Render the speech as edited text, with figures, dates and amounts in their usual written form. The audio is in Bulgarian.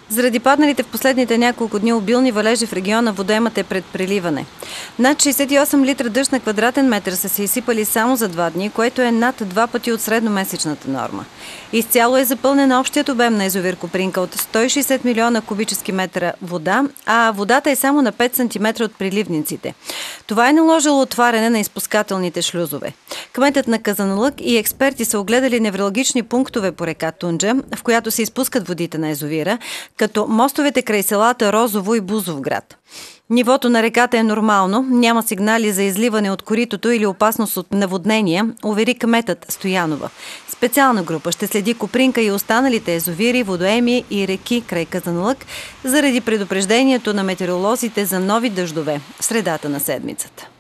Заради падналите в последните няколко дни обилни валежи в региона, водоемът е пред преливане. Над 68 литра дъжд на квадратен метър са се изсипали само за 2 дни, което е над 2 пъти от средномесечната норма. Изцяло е запълнен общият обем на язовир Копринка от 160 милиона кубически метра вода, а водата е само на 5 см от приливниците. Това е наложило отваряне на изпускателните шлюзове. Кметът на Казанлък и експерти са огледали невралгични пунктове по река Тунджа, в която се изпускат водите на язовира, като мостовете край селата Розово и Бузовград. Нивото на реката е нормално, няма сигнали за изливане от коритото или опасност от наводнения, увери кметът Стоянова. Специална група ще следи Копринка и останалите язовири, водоеми и реки край Казанлък заради предупреждението на метеоролозите за нови дъждове в средата на седмицата.